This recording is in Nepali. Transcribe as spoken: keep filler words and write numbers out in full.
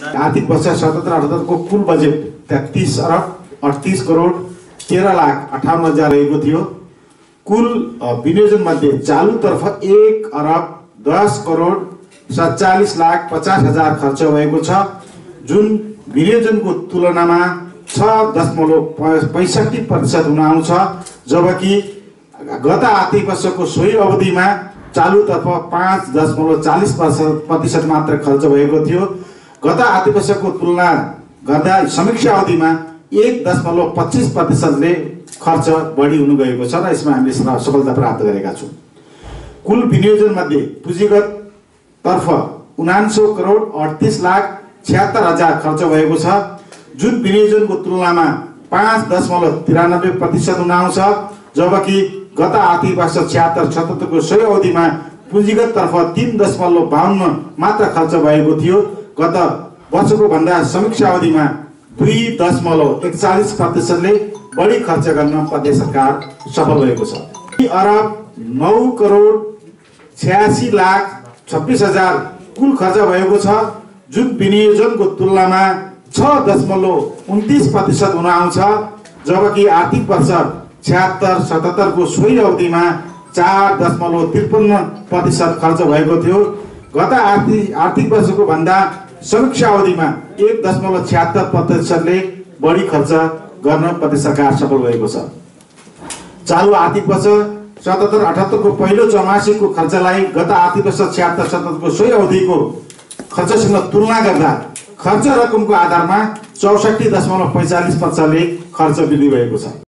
आर्थिक वर्ष सतहत्तर अठहत्तर को कुल बजेट तैंतीस अरब अड़तीस करोड़ तेरह लाख अठावन हजार रहेको थियो। कुल विनियोजन मध्ये चालू तर्फ एक अरब दस करोड़ सत्तालीस लाख पचास हजार खर्च भएको छ, जुन विनियोजनको तुलनामा छ दशमलव पैंसठी प्रतिशत हुन आउँछ, जबकि गत आर्थिक वर्षको सोही अवधिमा चालू तर्फ पाँच दशमलव चालीस प्रतिशत मात्र खर्च भएको थियो। गत आर्थिक वर्षको तुलना गर्दा समीक्षा अवधिमा एक दशमलव पच्चीस प्रतिशतले खर्च बढी हुनु गएको छ र यसमा हामीले सफलता प्राप्त गरेका छौँ। कुल विनियोजन मध्ये पुँजीगत तर्फ उनान्सौ करोड़ अड़तीस लाख छिहत्तर हजार खर्च भएको छ, जुन विनियोजनको तुलनामा पाँच दशमलव तिरानब्बे प्रतिशत हुन आउँछ, जबकि गत आर्थिक वर्ष छिहत्तर सतहत्तर को सोही अवधिमा पुँजीगत तर्फ तीन दशमलव बाहन्न मात्र खर्च भएको थियो। गत वर्षको भन्दा समीक्षा अवधिमा दुई दशमलव एकचालिस प्रतिशतले बढी खर्च गर्न प्रदेश सरकार सफल भएको छ। अरब नौ करोड़ छयासी लाख छब्बीस हजार कुल खर्च भएको छ, जुन विनियोजनको तुलनामा छ दशमलव उन्तीस प्रतिशत हुन आउँछ, जबकि आर्थिक वर्ष छिहत्तर सतहत्तर को सोही अवधिमा चार दशमलव त्रिपन्न प्रतिशत खर्च भएको थियो। गत आर्थिक आर्थिक वर्षको भन्दा समीक्षा अवधिमा एक दशमलव छिहत्तर प्रतिशतले बढी खर्च गर्न प्रदेश सरकार सफल भएको छ। चालू आर्थिक वर्ष सतहत्तर अठहत्तर को पहिलो चौमासिकको खर्चलाई गत आर्थिक वर्ष छिहत्तर सतहत्तर को सोही अवधिको खर्चसँग तुलना गर्दा खर्च रकमको आधारमा चौसठी दशमलव पैंचालिस प्रतिशतले खर्च वृद्धि भएको छ।